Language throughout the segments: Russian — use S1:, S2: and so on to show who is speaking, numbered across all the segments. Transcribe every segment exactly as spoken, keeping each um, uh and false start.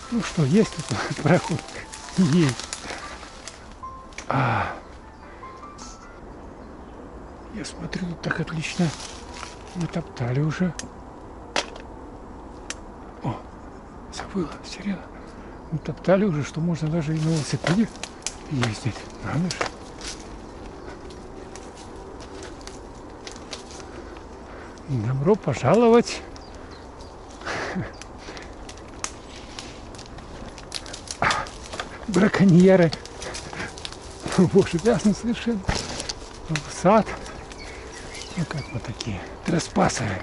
S1: Ну что, есть тут проход? Есть. А, я смотрю, тут так отлично натоптали уже. О, забыла, сирена. Натоптали уже, что можно даже и на велосипеде ездить. Надо же. Добро пожаловать. Браконьеры. Боже, грязно совершенно. В сад. Ну как вот такие тrespassеры.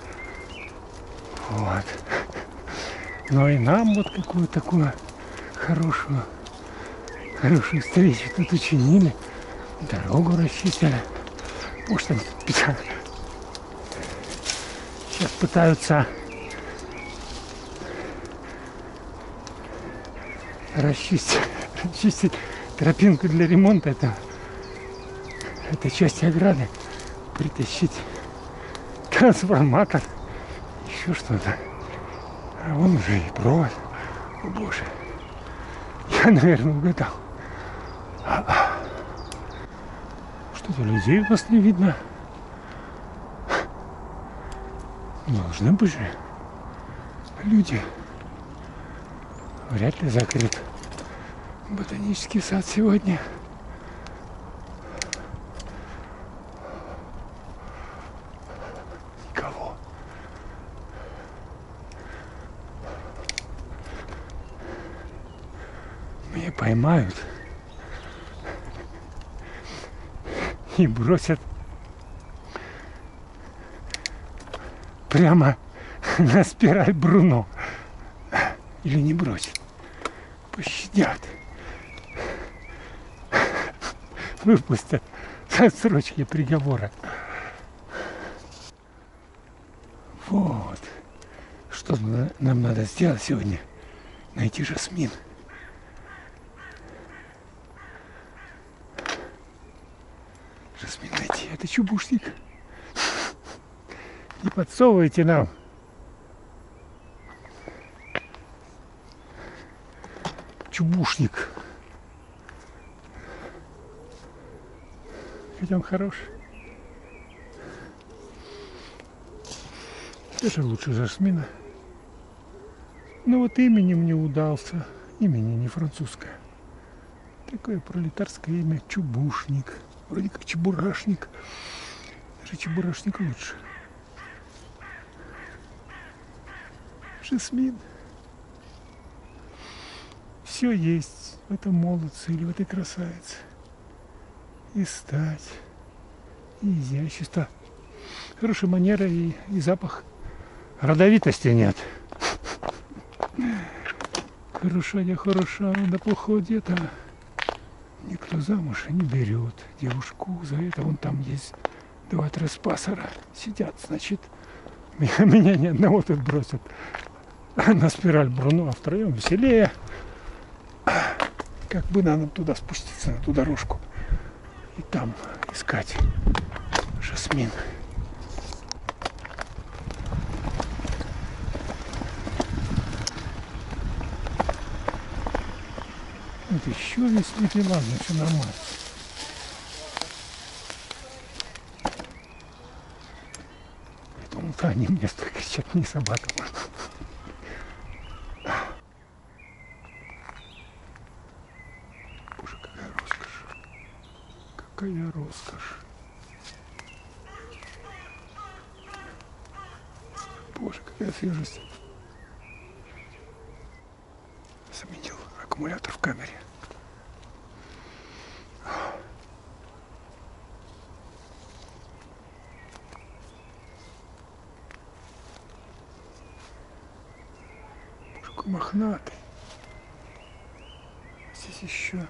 S1: Вот. Ну и нам вот какую такую хорошую, хорошую встречу тут учинили. Дорогу расчистили. Может, они сейчас пытаются расчистить, расчистить тропинку для ремонта. Это, это часть ограды. Притащить трансформатор. Еще что-то. А вон уже и провод. О боже. Я, наверное, угадал. Что-то людей у нас не видно. Должны быть же люди. Вряд ли закрыт ботанический сад сегодня. Никого. Меня поймают и бросят прямо на спираль Бруно. Или не бросят. Пощадят. Выпустят с отсрочки приговора. Вот. Что нам надо сделать сегодня? Найти жасмин. Жасмин найти. Это чубушник. Не подсовывайте нам. Чубушник. Ведь он хорош. Даже лучше жасмина. Но вот именем не удался. Имени не французское. Такое пролетарское имя Чубушник. Вроде как Чебурашник. Даже Чебурашник лучше. Жасмин. Все есть в этом молодце или в этой красавице. И стать, и изящество. Хорошая манера и, и запах. Родовитости нет. Хорошая, хороша, да плохого где-то. Никто замуж не берет девушку. За это вон там есть два тrespassера. Сидят, значит, меня, меня ни одного тут бросят на спираль Бруно, а втроем веселее. Как бы нам туда спуститься, на ту дорожку. И там искать жасмин. Вот еще весь цветы, ладно, все нормально. Я думал, да, они мне столько кричат, не собака. Боже, какая роскошь. Какая роскошь. Боже, какая свежесть. Заменил аккумулятор в камере. Боже, какой мохнатый. Здесь еще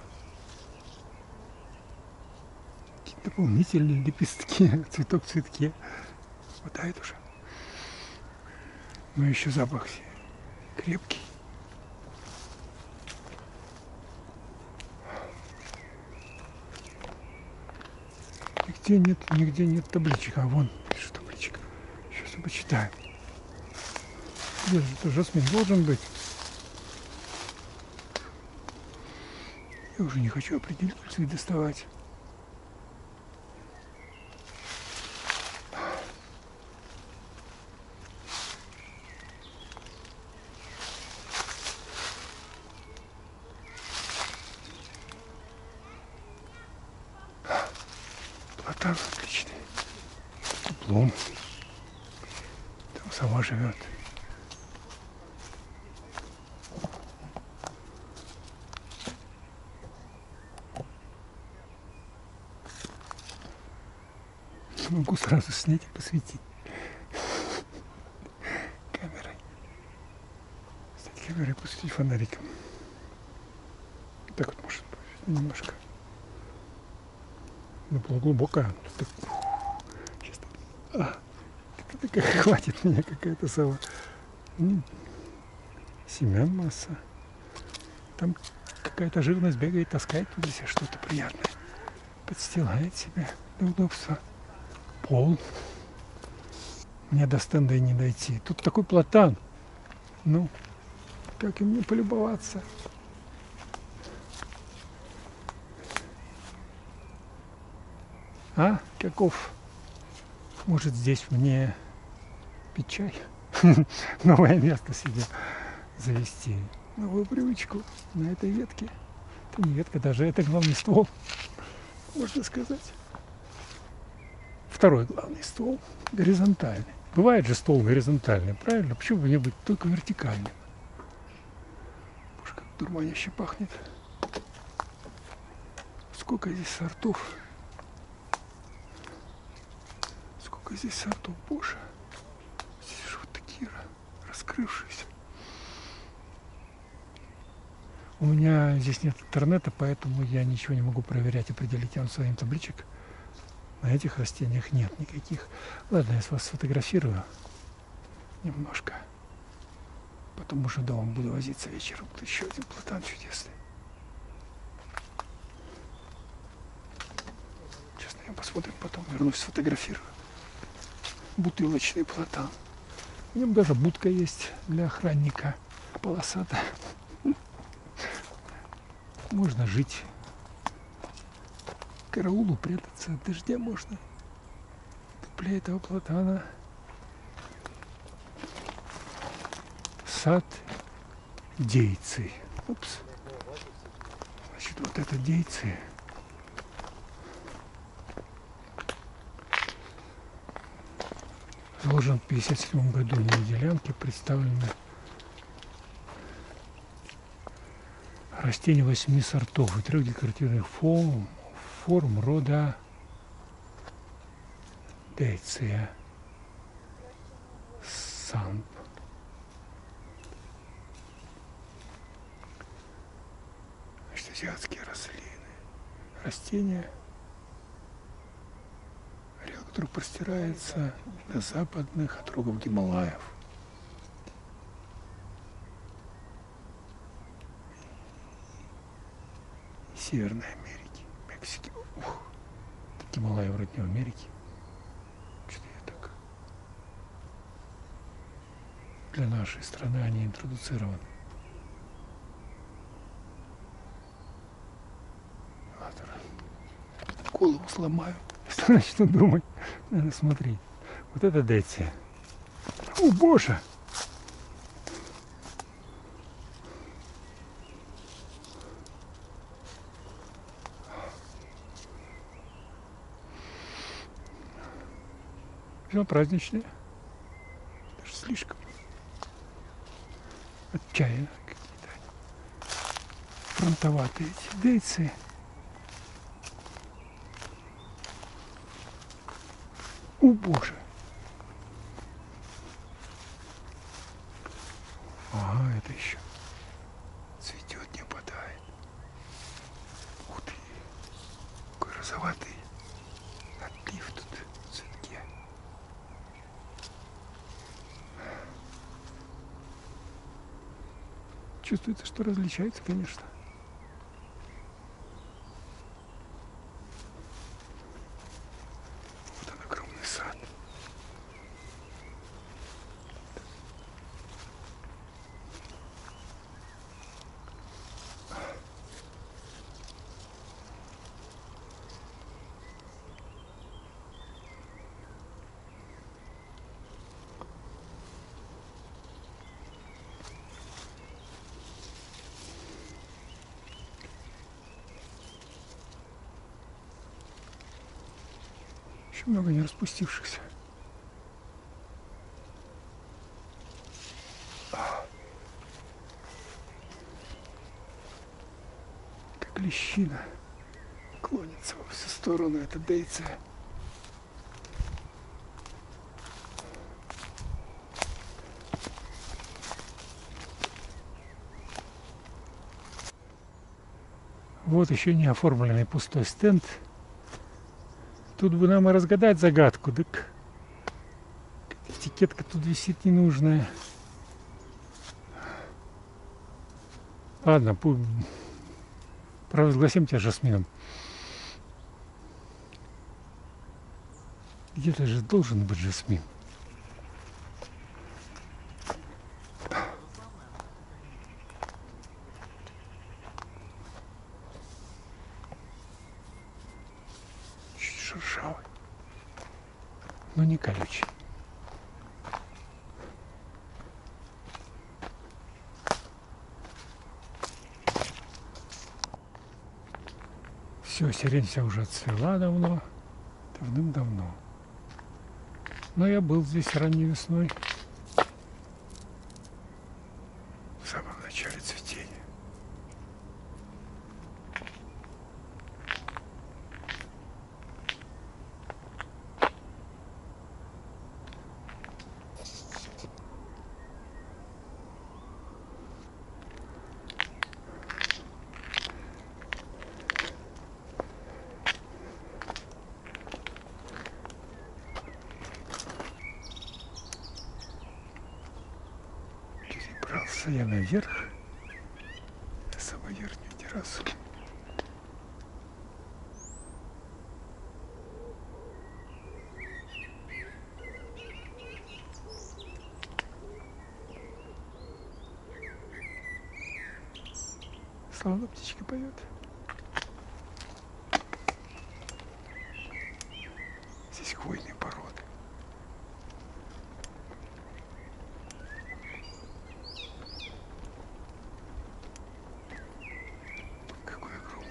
S1: какие-то дополнительные лепестки, цветок в цветке. Хватает уже. Но еще запах крепкий. Нигде нет, нигде нет табличек. А вон пишет табличка. Сейчас я почитаю. Где же это жасмин должен быть? Я уже не хочу определитель доставать. Платан отличный. Теплом. Там сама живет. Могу сразу снять и посветить камерой. Снять камерой и посветить фонариком. Так вот может быть немножко. Ну, глубокая. Так, сейчас, а, так, так, хватит меня какая-то сова. Семян масса. Там какая-то живность бегает, таскает туда себе что-то приятное. Подстилает себе для удобства. Пол. Мне до стенда и не дойти. Тут такой платан. Ну, как им не полюбоваться. А, каков? Может, здесь мне пить чай? Новое место себе завести. Новую привычку на этой ветке. Это не ветка, даже это главный ствол, можно сказать. Второй главный ствол горизонтальный. Бывает же ствол горизонтальный, правильно? Почему бы не быть только вертикальным? Боже, как дурманяще пахнет. Сколько здесь сортов. Сколько здесь сортов, боже. Здесь же вот такие раскрывшиеся. У меня здесь нет интернета, поэтому я ничего не могу проверять, определить. Я вам своим табличек на этих растениях нет никаких. Ладно, я с вас сфотографирую немножко. Потом уже дома буду возиться вечером. Тут еще один платан чудесный. Честно, я посмотрим потом, вернусь, сфотографирую. Бутылочный платан. В нем даже будка есть для охранника. Полосатая. Можно жить. Караулу прятаться от дождя можно. Тупля этого платана. Сад дейцы. Упс. Значит, вот это дейцы. Заложен в пятьдесят седьмом году. На делянке представлены растения восьми сортов и трех декоративных форм, форм рода дейция. Самп. Значит, азиатские рослины. Растения, ареал которых простирается до западных отрогов Гималаев. Северной Америки, Мексики. Ух, Гималаи вроде не в Америке. Что-то я так. Для нашей страны они интродуцированы. Ладно. Голову сломаю. Что начну думать? Надо смотреть. Вот это дейция. О, боже! Все праздничные. Даже слишком. Отчаянно какие-то. Фронтоватые эти дейцы. О, боже! Ага, это еще цветет, не опадает. Ух ты! Какой розоватый отлив тут в цветке. Чувствуется, что различается, конечно. Вот он, огромный сад. Еще много не распустившихся. Как лещина клонится во всю сторону эта дейция. Вот еще не оформленный пустой стенд. Тут бы нам и разгадать загадку, так этикетка тут висит ненужная. Ладно, провозгласим тебя жасмином. Где-то же должен быть жасмин. Чуть шершавый, но не колючий. Все, сирень вся уже отцвела давно, давным-давно. Но я был здесь ранней весной, в самом начале цветения. Перебрался я наверх, на самую верхнюю террасу. Славно птичка поет. Здесь хвойные породы. Какой огромный.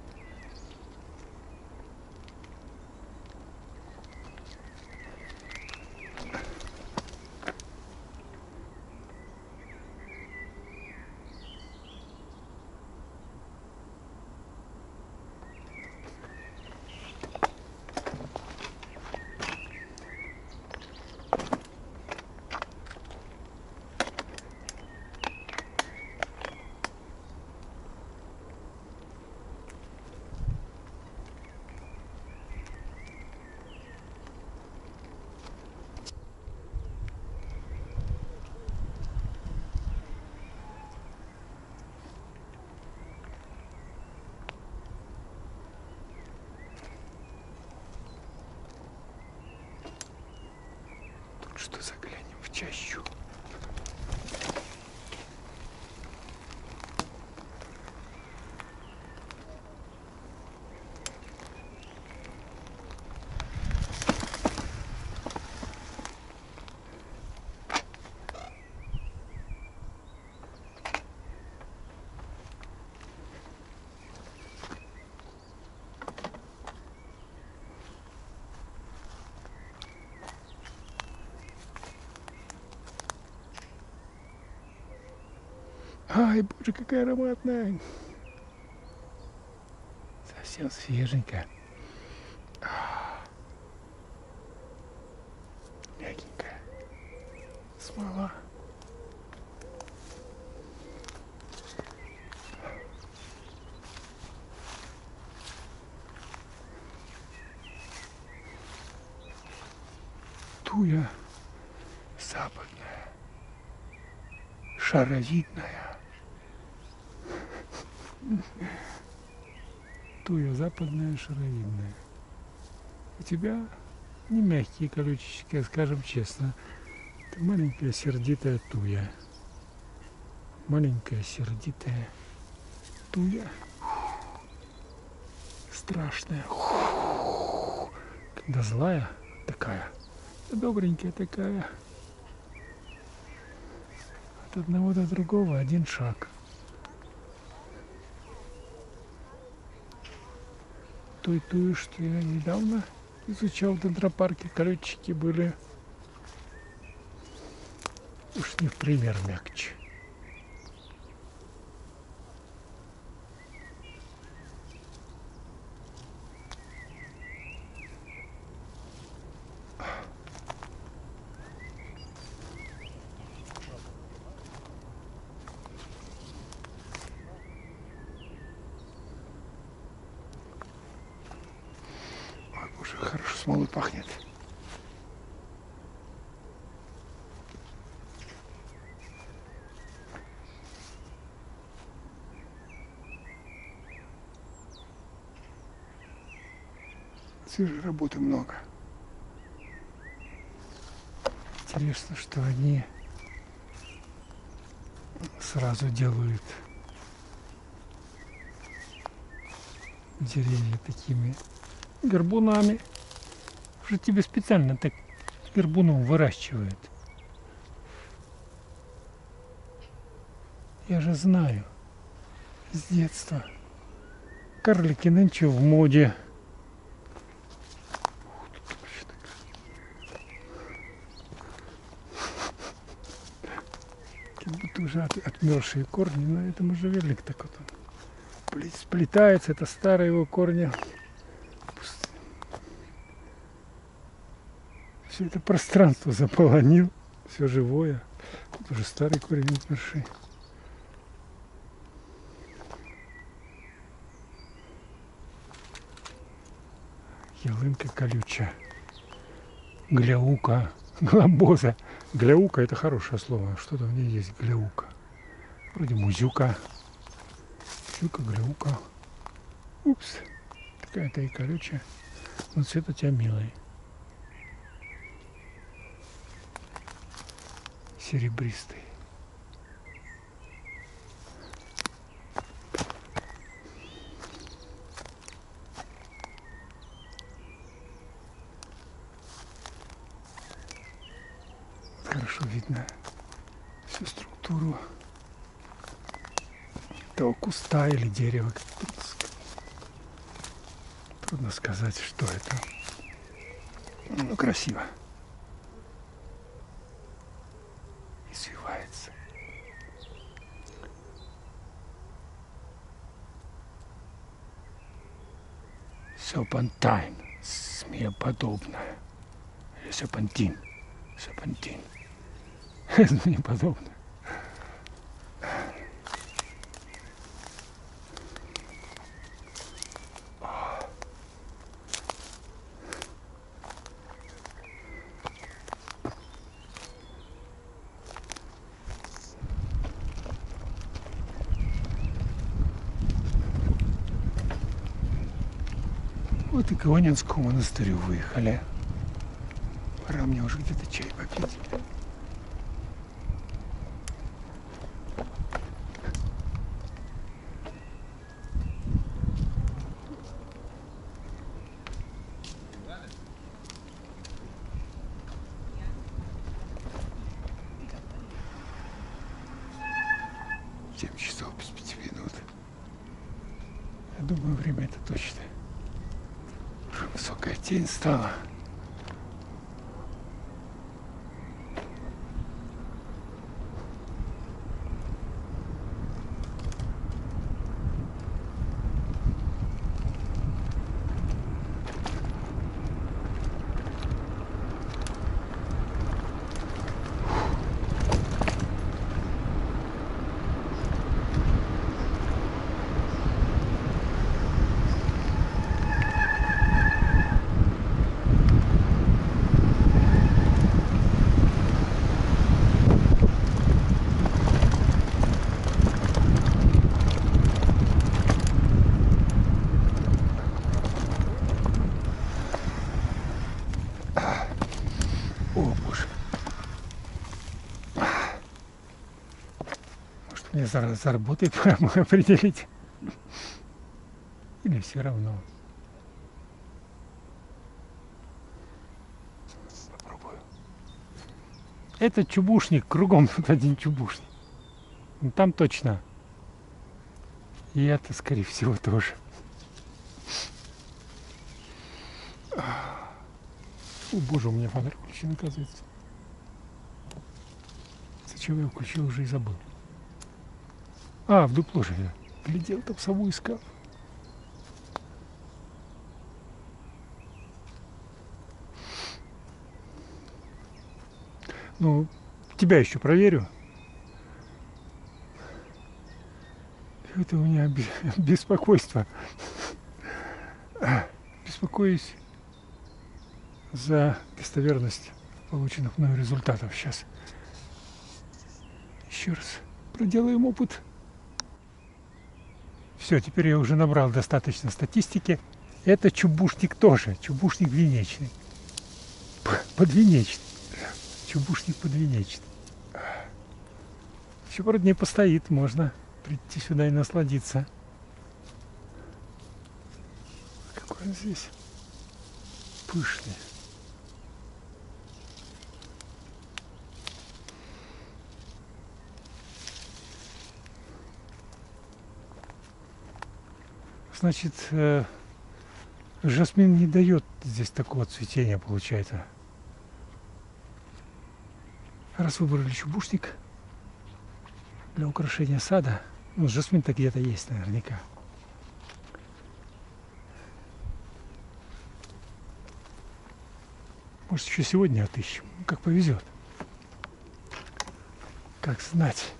S1: Что заглянем в чащу. Ай, боже, какая ароматная. Совсем свеженькая. Мягенькая. Смола. Туя западная, шаровидная. Туя западная, шаровидная. У тебя не мягкие колючечки, скажем честно. Ты маленькая сердитая туя. Маленькая сердитая туя. Страшная. Когда злая такая, добренькая такая. От одного до другого один шаг. Той тую, что я недавно изучал в дендропарке, колючки были уж не в пример мягче. Ой, боже, хорошо смолой пахнет. Свежей работы много. Интересно, что они сразу делают деревья такими горбунами. Уже тебе специально так горбуном выращивают. Я же знаю с детства. Карлики нынче в моде. Как будто уже от, отмершие корни, но это можжевельник так вот он сплетается, это старые его корни. Все это пространство заполонил, все живое. Тут уже старый корень отмерший. Ялынка колючая. Гляука. Глобоза. Гляука — это хорошее слово. Что-то в ней есть гляука. Вроде музюка. Музюка, гляука. Упс. Такая-то и колючая. Но цвет у тебя милый. Серебристый. Хорошо видно всю структуру этого куста или дерева. Трудно сказать, что это. Ну, красиво. Извивается. Серпантин. Змееподобное. Или серпантин. Серпантин. Змееподобное. Вот и к Ионинскому монастырю выехали. Пора мне уже где-то чай попить. семь часов без пяти минут. Я думаю, время это точно. Уже высокая тень стала. О, боже. Может, мне зараз заработает, пора определить. Или все равно. Попробую. Это чубушник, кругом тут один чубушник. Там точно. И это, скорее всего, тоже. О, боже, у меня фонарь включен, оказывается. Зачем я его включил, уже и забыл. А, в дупло же я глядел, там сову искал. Ну, тебя еще проверю. Это у меня беспокойство. Беспокоюсь за достоверность полученных мною результатов. Сейчас еще раз проделаем опыт. Все, теперь я уже набрал достаточно статистики. Это чубушник тоже, чубушник двенечный. Подвенечный. Чубушник подвенечный. Еще пару дней постоит, можно прийти сюда и насладиться. Какой он здесь пышный. Значит, э, жасмин не дает здесь такого цветения, получается. Раз выбрали чубушник для украшения сада, ну, жасмин-то где-то есть наверняка. Может, еще сегодня отыщем, как повезет. Как знать.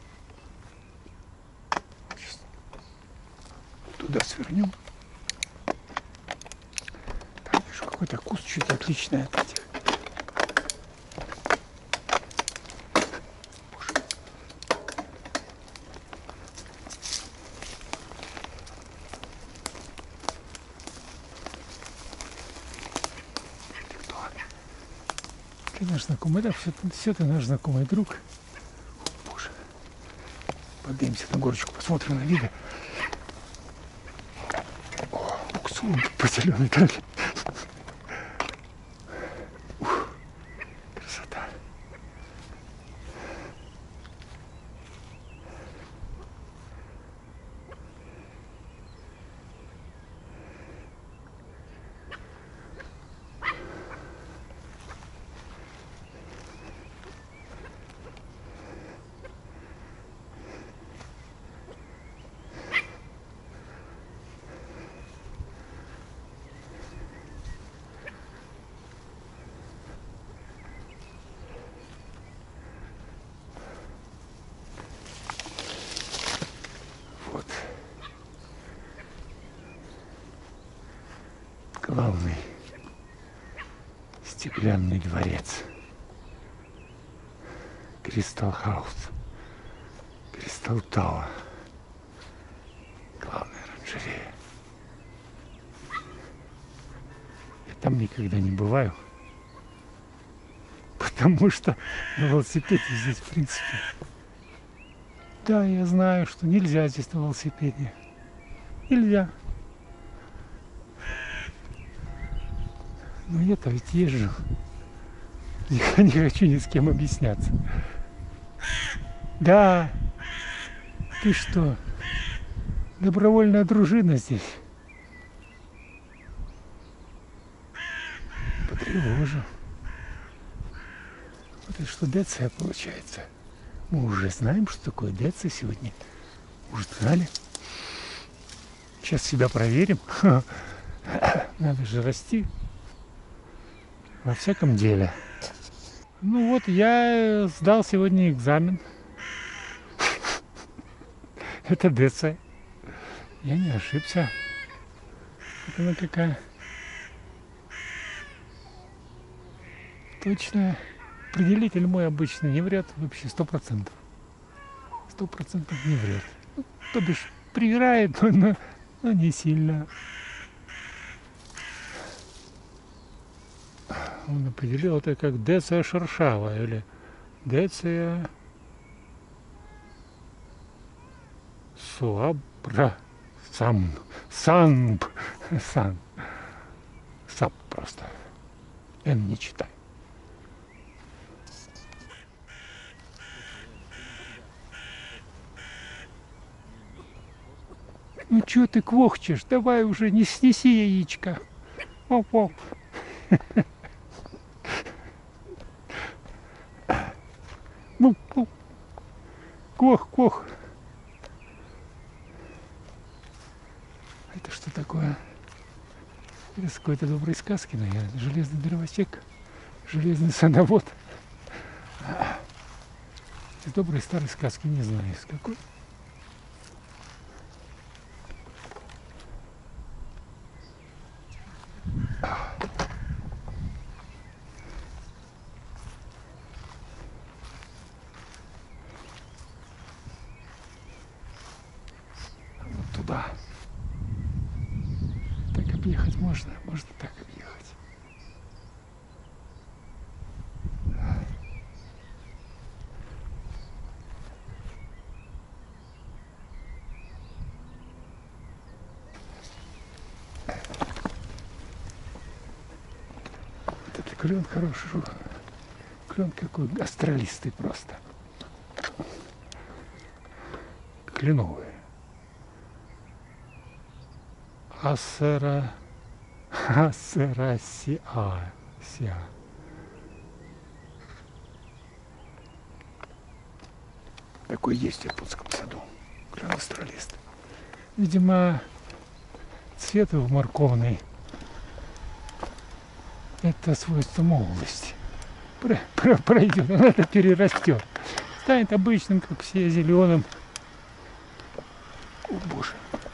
S1: Сейчас туда свернем. Там вижу какой-то куст чуть отличный от этих. Ты наш знакомый, да, все, все ты наш знакомый друг. О, боже. Поднимемся на горочку, посмотрим на виды. О, буксуем по зеленой траве. Ух, красота. Главный стеклянный дворец. Кристалл Хаус. Кристалл Тауэр. Главная оранжерея. Я там никогда не бываю. Потому что на велосипеде здесь, в принципе. Да, я знаю, что нельзя здесь на велосипеде. Нельзя. Но я-то ведь езжу. Я не хочу ни с кем объясняться. Да. Ты что? Добровольная дружина здесь. Потревожу. Вот это что, Деция получается. Мы уже знаем, что такое Деция сегодня. Уже знали. Сейчас себя проверим. Надо же расти. Во всяком деле. Ну вот, я сдал сегодня экзамен. Это Деция. Я не ошибся. Вот она какая. Точно. Определитель мой обычный не врет вообще сто процентов. Сто процентов не врет. Ну, то бишь привирает, но, но, но не сильно. Он определил это как Деция шершавая или Деция суабра сам сан сан сап просто. Н не читай. Ну чё ты квохчешь? Давай уже не снеси яичко. Оп-оп. Кох. Это что такое? Это с какой-то доброй сказки, наверное. Железный дровосек, железный садовод. Из доброй старой сказки, не знаю, из какой. Вот туда. Так объехать можно, можно так объехать. Клен хороший, клен какой астралистый просто. Кленовый. Асера... Асерасиа. Такой есть в Иркутском саду. Клен астралист. Видимо, цвет его морковный. Это свойство молодости. Про, про, пройдет, он это перерастет. Станет обычным, как все, зеленым. О, боже.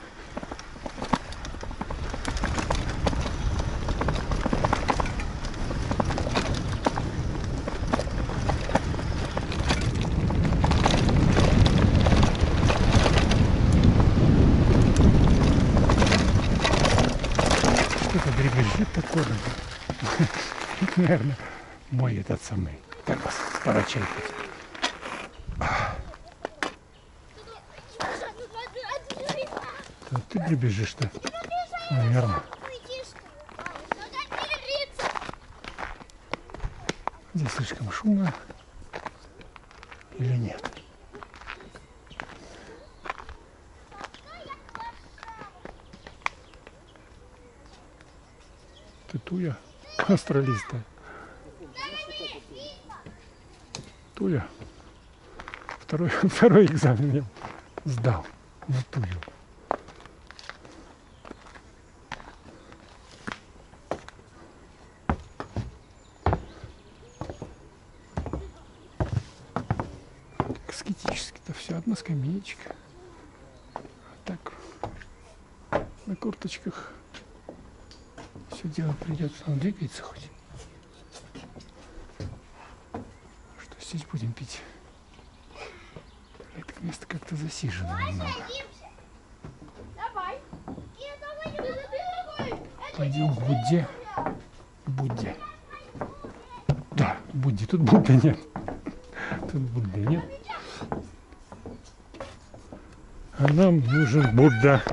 S1: Что-то дребезжит такое. Наверное, мой этот самый термос. Пора чай пить. Вот ты дребезжишь-то, наверное. Здесь слишком шумно или нет? Ты туя астралиста. Туя. Второй, второй экзамен я сдал на тую. Аскетически-то все, одна скамеечка. Так, на курточках все дело придется. Он двигается хоть. Что здесь будем пить? Это место как-то засижено немного. Пойдем к Будде. Будде. Да, Будде. Тут Будды нет. Тут Будды нет. А нам нужен Будда.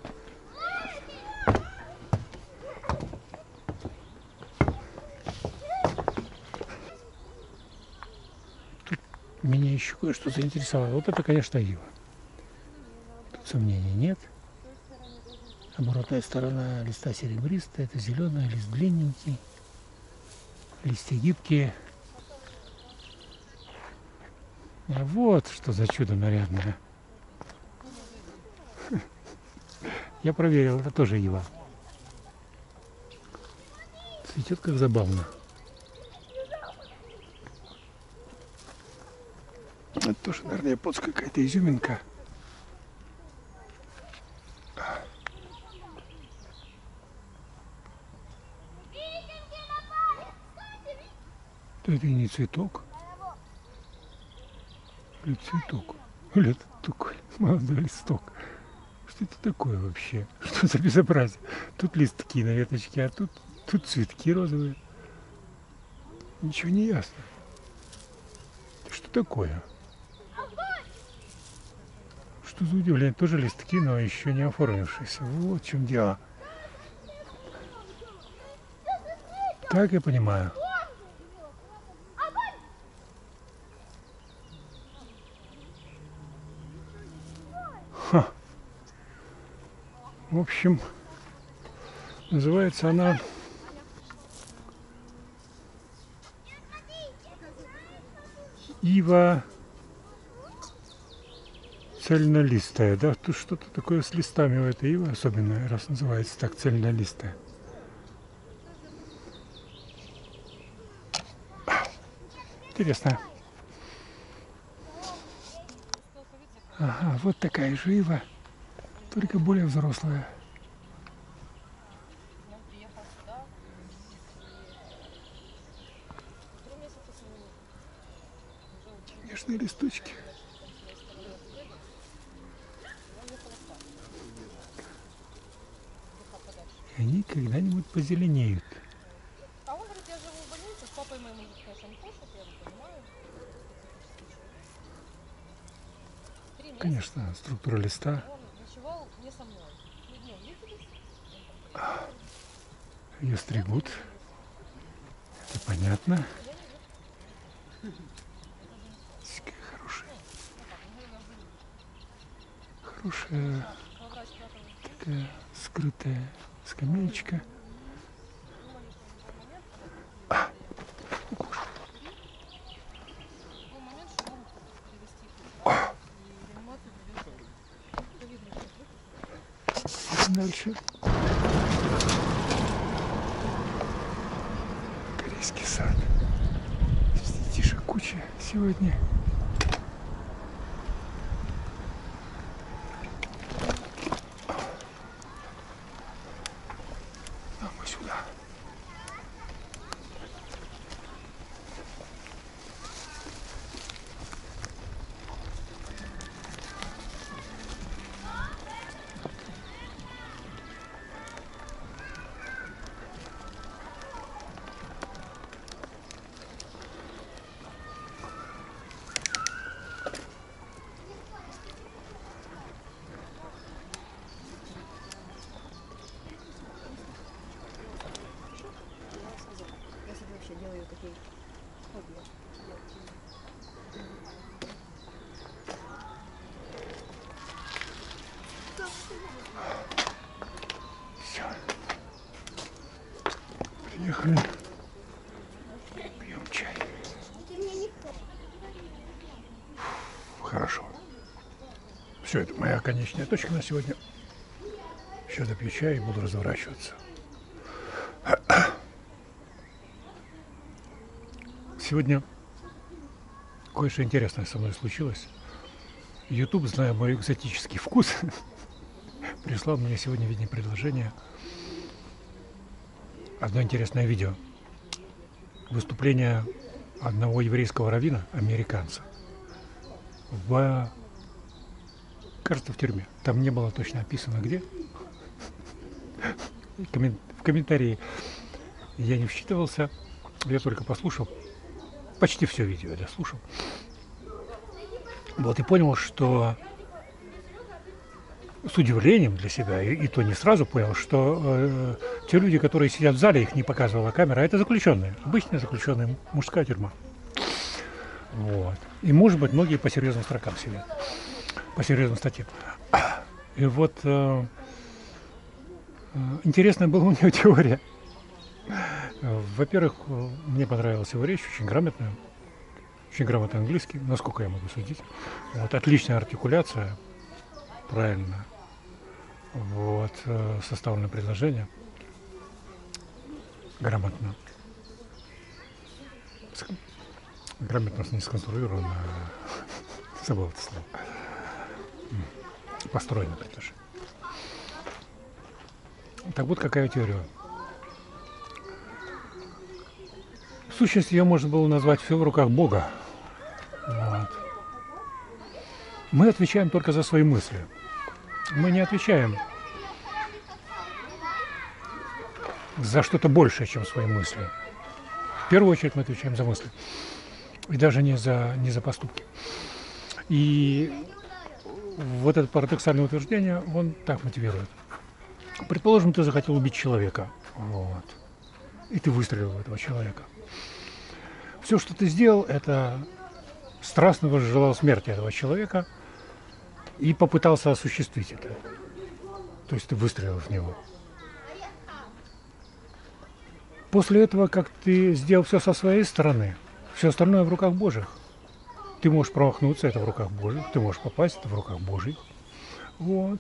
S1: Тут меня еще кое-что заинтересовало. Вот это, конечно, ива. Тут сомнений нет. Оборотная сторона листа серебристая, это зеленый, лист длинненький, листья гибкие. А вот что за чудо нарядное. Я проверил, это тоже ива. Цветет как забавно. Это тоже, наверное, японская какая-то изюминка. Это не цветок. Или цветок. Или это такой молодой листок. Что это такое вообще? Что за безобразие? Тут листки на веточке, а тут, тут цветки розовые. Ничего не ясно. Что такое? Что за удивление? Тоже листки, но еще не оформившиеся. Вот в чем дело. Так я понимаю. Ха. В общем, называется она ива Цельнолистая, да? Тут что-то такое с листами у этой ивы особенное, раз называется так цельнолистая. Интересно. Ага, вот такая же ива, только более взрослая. Нежные листочки. И они когда-нибудь позеленеют.
S2: А он говорит, я живу в больнице, с папой моим, конечно, не хочет, я понимаю. Три месяца.
S1: Конечно, структура листа.
S2: Он ночевал не со мной. Мы днем виделись.
S1: Ее стригут. Это понятно. Какая хорошая. Хорошая такая скрытая скамеечка. А. Дальше. Корейский сад. Детишек куча сегодня. А мы сюда.
S2: Делаю такие хобби.
S1: Все. Приехали. Пьем чай. Хорошо. Все, это моя конечная точка на сегодня. Еще допью чай и буду разворачиваться. Сегодня кое-что интересное со мной случилось. YouTube, зная мой экзотический вкус, прислал мне сегодня в виде предложения одно интересное видео. Выступление одного еврейского раввина, американца, в, кажется, в тюрьме. Там не было точно описано где. В комментарии я не вчитывался, я только послушал. Почти все видео я дослушал. Вот и понял, что с удивлением для себя, и, и то не сразу понял, что э, те люди, которые сидят в зале, их не показывала камера, это заключенные, обычные заключенные, мужская тюрьма. Вот. И, может быть, многие по серьезным строкам сидят, по серьезным статьям. И вот э, э, интересная была у него теория. Во-первых, мне понравилась его речь, очень грамотная, очень грамотный английский, насколько я могу судить. Вот, отличная артикуляция, правильно вот, составлено предложение, грамотно. Грамотно не сконструировано, забыл это слово. Построено предложение. Так вот, какая теория. В сущности, ее можно было назвать «все в руках Бога». Вот. Мы отвечаем только за свои мысли. Мы не отвечаем за что-то большее, чем свои мысли. В первую очередь мы отвечаем за мысли. И даже не за, не за поступки. И вот это парадоксальное утверждение, он так мотивирует. Предположим, ты захотел убить человека. Вот. И ты выстрелил в этого человека. Все, что ты сделал, это страстно возжелал смерти этого человека и попытался осуществить это. То есть ты выстрелил в него. После этого, как ты сделал все со своей стороны, все остальное в руках Божьих. Ты можешь промахнуться, это в руках Божьих. Ты можешь попасть, это в руках Божьих. Вот.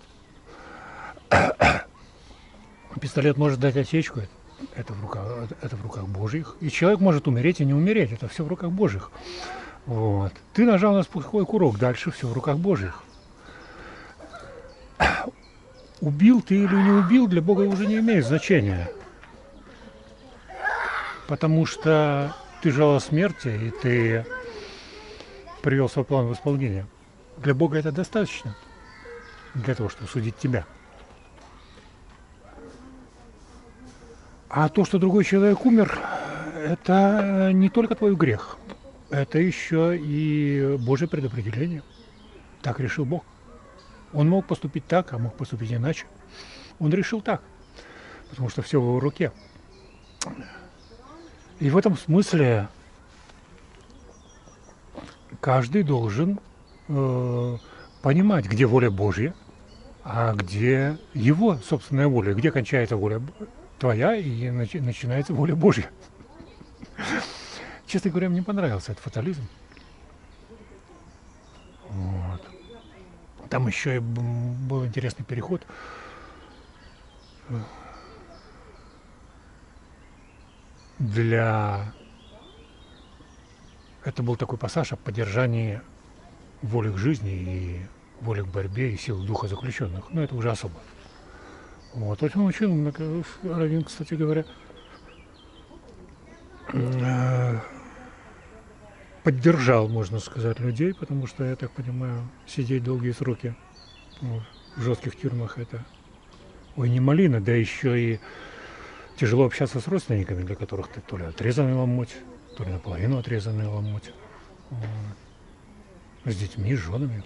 S1: Пистолет может дать осечку, это в руках, это в руках Божьих. И человек может умереть и не умереть, это все в руках Божьих. Вот. Ты нажал на спусковой курок, дальше все в руках Божьих. Убил ты или не убил, для Бога уже не имеет значения. Потому что ты желал смерти, и ты привел свой план в исполнение. Для Бога это достаточно, для того, чтобы судить тебя. А то, что другой человек умер, это не только твой грех, это еще и Божье предопределение. Так решил Бог. Он мог поступить так, а мог поступить иначе. Он решил так, потому что все в его руке. И в этом смысле каждый должен э, понимать, где воля Божья, а где его собственная воля, где кончается воля твоя и начи- начинается воля Божья. Честно говоря, мне понравился этот фатализм. Вот. Там еще и был интересный переход. Для... Это был такой пассаж о поддержании воли к жизни и воли к борьбе и сил духа заключенных. Но это уже особо. Вот. Он учил, Равин, кстати говоря, поддержал, можно сказать, людей, потому что, я так понимаю, сидеть долгие сроки вот, в жестких тюрьмах это, ой, не малина, да еще и тяжело общаться с родственниками, для которых ты то ли отрезанный ломоть, то ли наполовину отрезанный ломоть, вот. С детьми, с женами.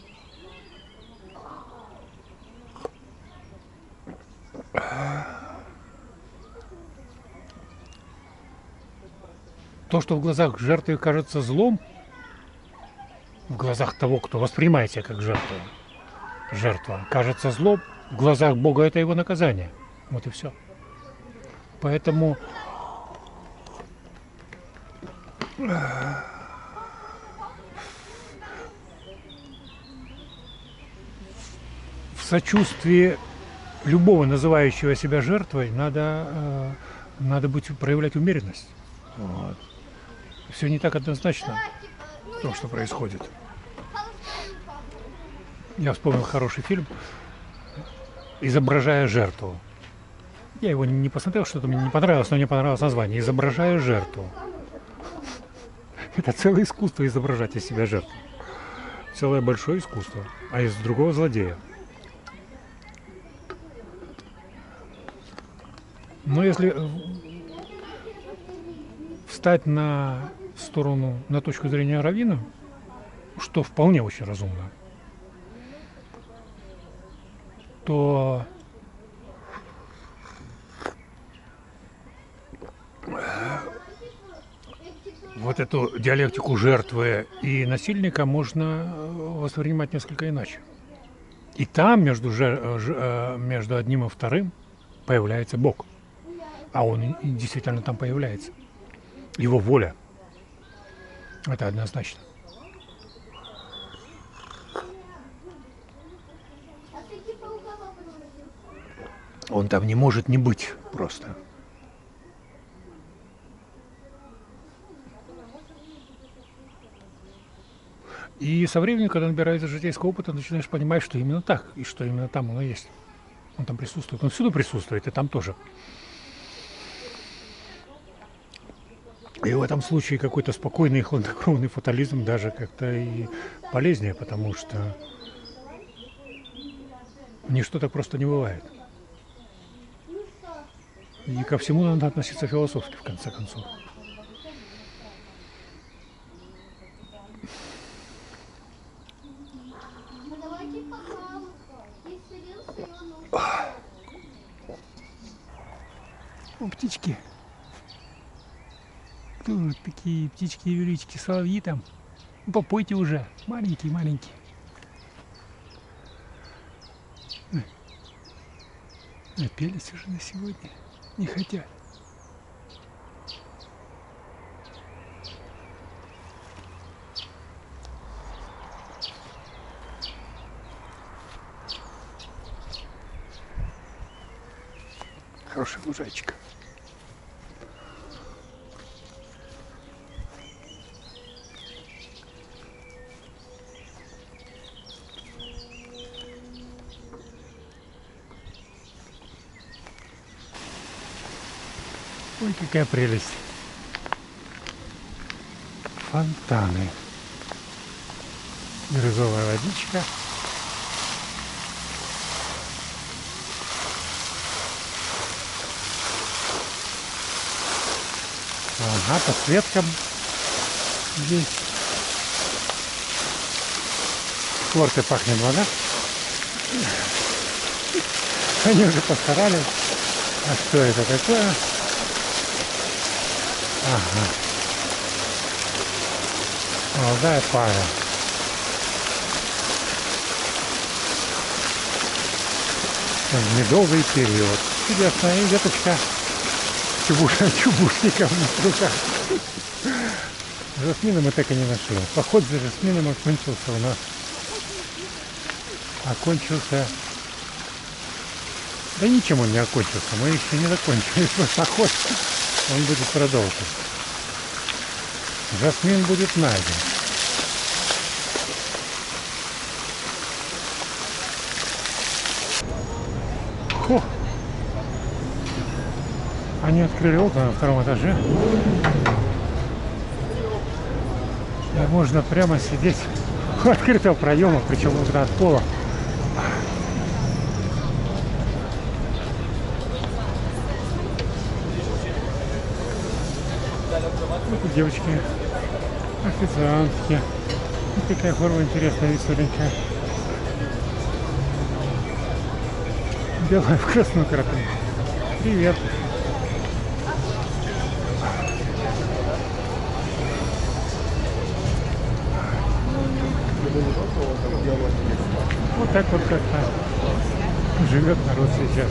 S1: То, что в глазах жертвы кажется злом, в глазах того, кто воспринимает себя как жертву, жертва кажется злом, в глазах Бога это его наказание. Вот и все. Поэтому в сочувствии любого называющего себя жертвой надо, э, надо быть, проявлять умеренность. Вот. Все не так однозначно, то, что происходит. Я вспомнил хороший фильм «Изображая жертву». Я его не посмотрел, что-то мне не понравилось, но мне понравилось название «Изображая жертву». Это целое искусство изображать из себя жертву. Целое большое искусство. А из другого злодея. Но если встать на сторону, на точку зрения Равина, что вполне очень разумно, то вот эту диалектику жертвы и насильника можно воспринимать несколько иначе. И там между, жер... между одним и вторым появляется Бог. А он действительно там появляется. Его воля. Это однозначно. Он там не может не быть просто. И со временем, когда набираешься житейского опыта, начинаешь понимать, что именно так, и что именно там оно есть. Он там присутствует. Он всюду присутствует, и там тоже. И в этом случае какой-то спокойный и хладнокровный фатализм даже как-то и полезнее, потому что ничто так просто не бывает. И ко всему надо относиться философски, в конце концов. О, птички. Тут такие птички-юрички, соловьи там. Попойте уже, маленькие-маленькие. Напелись уже на сегодня, не хотят. хорошая лужайка. Ой, какая прелесть. Фонтаны. Бирюзовая водичка. Ага, подсветка здесь. Хлоркой пахнет вода. Они уже постарались. А что это такое? Ага. Молодая пара. Медовый период. Чудесно. И веточка чубуша, чубушника в руках. Жасмина мы так и не нашли. Поход за жасмином окончился у нас. Окончился. Да ничем он не окончился. Мы еще не закончили свой поход. Он будет продолжен. Жасмин будет найден. Хо! Они открыли окна на втором этаже. И можно прямо сидеть у открытого проема, причем окна от пола. Вот девочки, официантки. Вот такая форма интересная, веселенькая. Белая в красную крапину. Привет. Вот так вот как-то живет народ сейчас.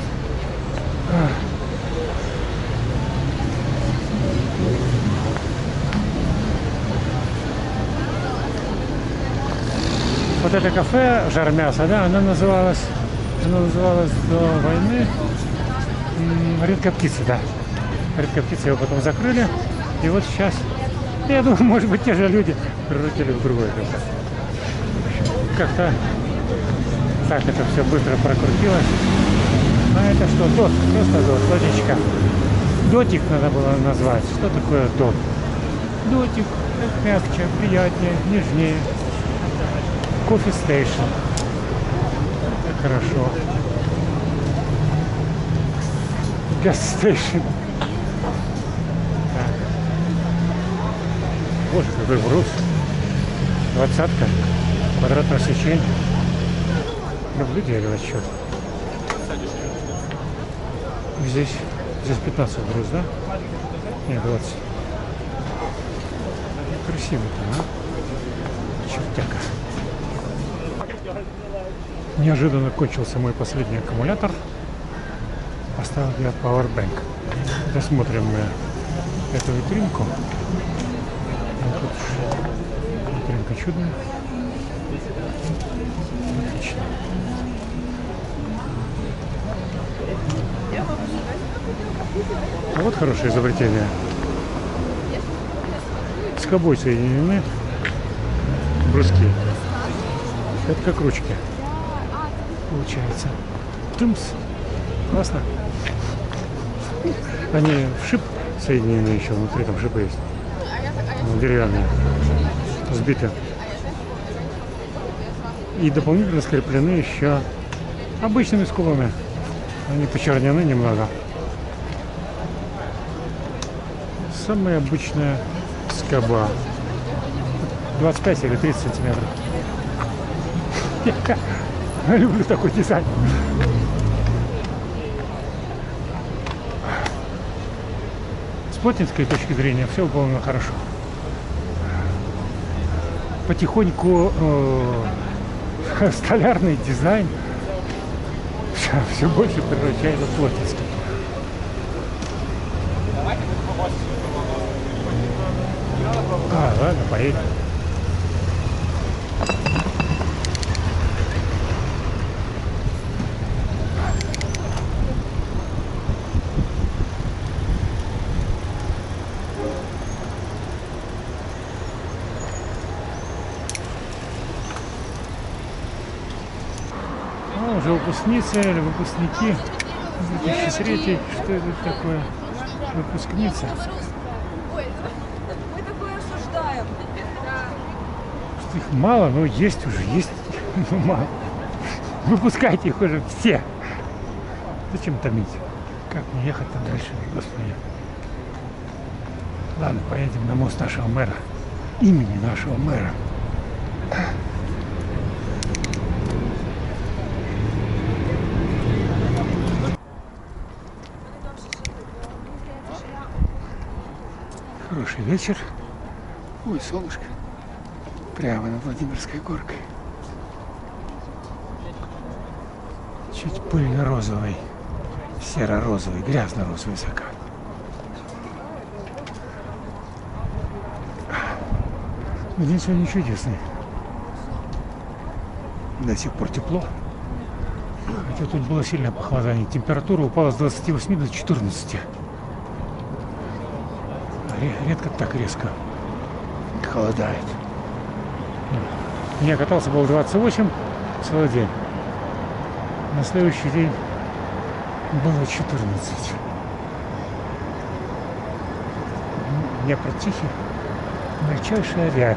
S1: Вот это кафе «Жар мяса», да, оно называлось, оно называлось до войны «Редкая птица», да. «Редкая птица», его потом закрыли. И вот сейчас, я думаю, может быть, те же люди превратили в другое кафе. Как-то так это все быстро прокрутилось. А это что? Дот, просто дот, водичка. Дотик надо было назвать. Что такое дот? Дотик, мягче, приятнее, нежнее. Кофе стейшн. Это хорошо. Газ стейшн. Боже, какой брус. Двадцатка. Квадратное сечение. Люблю дерево счет. Здесь, здесь пятнадцать брус, да? Нет, двадцать. Красиво-то, а? Чертяка. Неожиданно кончился мой последний аккумулятор. Поставил я Powerbank. Досмотрим мы эту витринку. Вот тут витринка чудная. Отлично. А вот хорошее изобретение. С скобой соединены бруски. Это как ручки. Получается. Тымс. Классно. Они в шип соединены еще, внутри там шипы есть. Ну, деревянные. Сбиты. И дополнительно скреплены еще обычными скобами. Они почернены немного. Самая обычная скоба. двадцать пять или тридцать сантиметров. Я люблю такой дизайн. С плотницкой точки зрения все выполнено хорошо. Потихоньку э, столярный дизайн все больше превращается в плотницкий. А, ладно, поедем. выпускница или выпускники. две тысячи третий. Что это такое? Выпускница.
S2: Мы такое осуждаем.
S1: Что их мало, но есть уже, есть. Ну, мало. Выпускайте их уже все. Зачем томить? Как мне ехать там дальше, господи? Ладно, поедем на мост нашего мэра. Имени нашего мэра. Хороший вечер. Ой, солнышко. Прямо над Владимирской горкой. Чуть пыльно-розовый, серо-розовый, грязно-розовый закат. День сегодня чудесный. До сих пор тепло. Хотя тут было сильное похолодание. Температура упала с двадцати восьми до четырнадцати. Редко так резко холодает. Я катался, было двадцать восемь целый день. На следующий день было четырнадцать. Днепр тихий, мельчайшая рябь.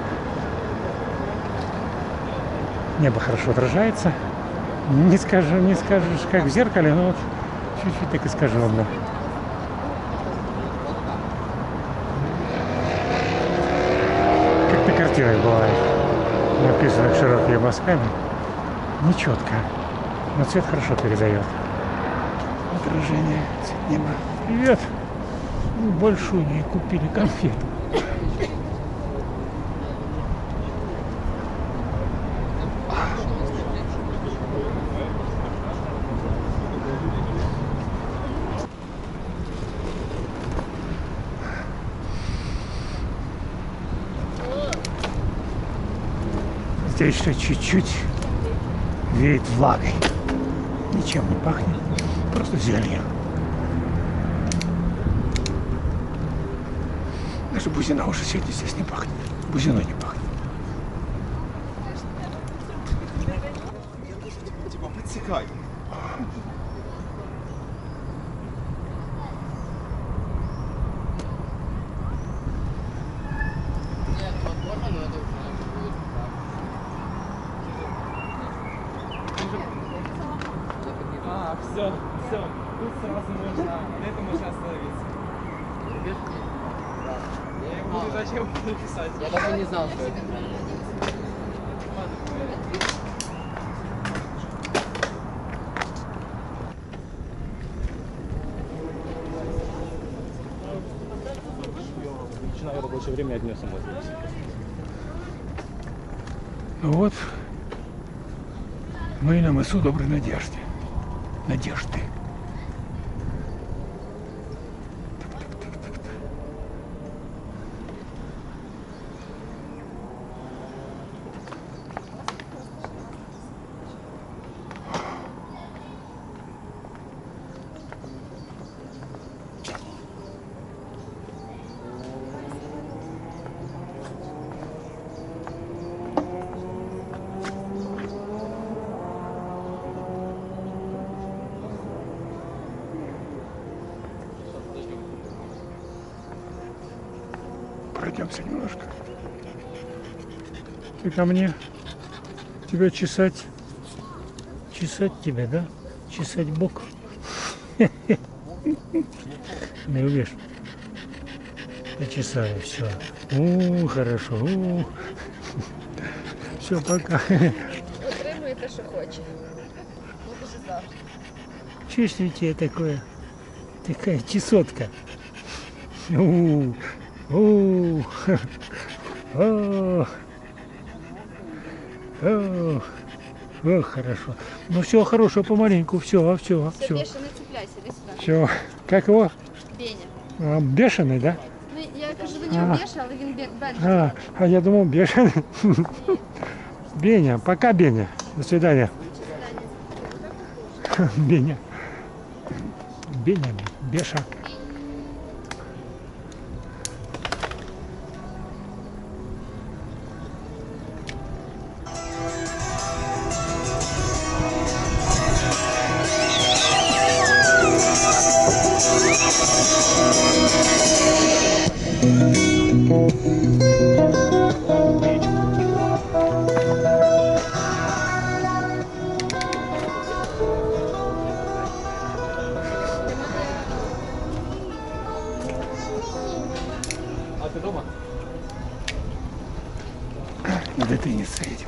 S1: Небо хорошо отражается. Не скажу, не скажешь, как в зеркале, но вот чуть-чуть так искаженно. Как на картинах бывает. Написано широкими мазками. Нечетко. Но цвет хорошо передает. Отражение неба. Привет! Большую ей купили конфету. Здесь еще чуть-чуть веет влагой. Ничем не пахнет, просто зеленью. Даже бузина уже сегодня здесь не пахнет. Бузиной не пахнет.
S3: Типа подсекай. А, все, все. Тут сразу можно, на этом можно остановиться. Я буду зачем буду писать?
S4: Я даже не знал, что это.
S3: Начинаю рабочее время от дня самой.
S1: Ну вот, мы на мысу Доброй Надежды. Надежды. Пройдемся немножко. Ты ко мне? Тебя чесать? Чесать тебя, да? Чесать бок? Не увидишь? Почесаю, все. У, хорошо. У. Все, пока.
S2: Отримує те, що хоче. Буде ж завжди.
S1: Чувствуете я такое? Такая чесотка. У, у, о, о, о, хорошо. Ну все, хорошо, помаленьку, все, все,
S2: Все,
S1: все.
S2: Беша, не цепляйся, иди сюда.
S1: Все. Как его?
S2: Беня.
S1: А, бешеный, да?
S2: Ну, я кажу до нього
S1: А.
S2: Беша, але він Бен. Бен.
S1: А, а я думал, бешеный. Беня, пока, Беня. До свидания. Беня. Беня, Беша. гостинице едем.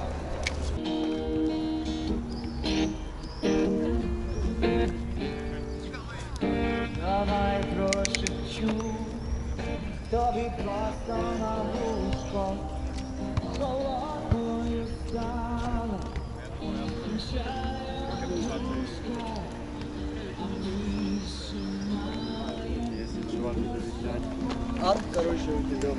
S3: Давай прошепчу тобі просто на вушко, холодною стала чая душка. А, короче, у тебя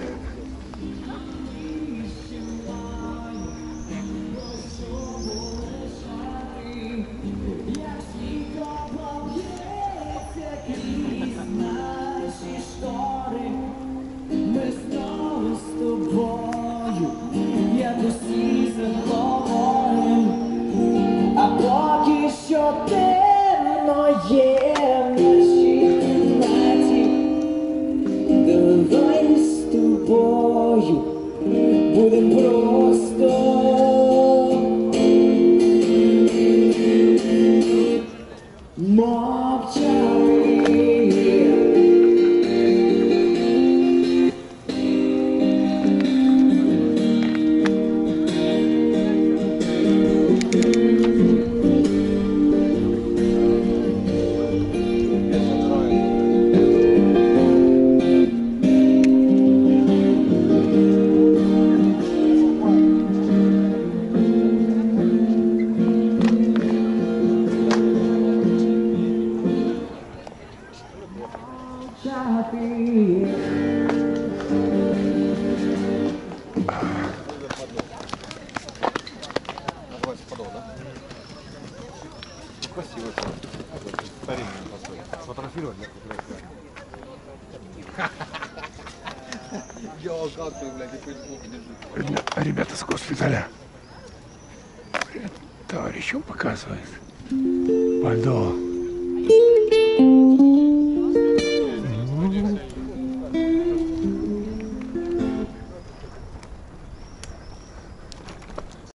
S4: ми знову з тобою, як усі заговоримо, а поки що темно є в нашій кімнаті. Давай з тобою будем просто мовчати.
S5: Красиво это. Старинный постой. Сфотографировать, да?
S3: Я как ты, блядь, и Facebook держит.
S1: Ребята, ребята с госпиталя. Привет, товарищу показывает. Подол.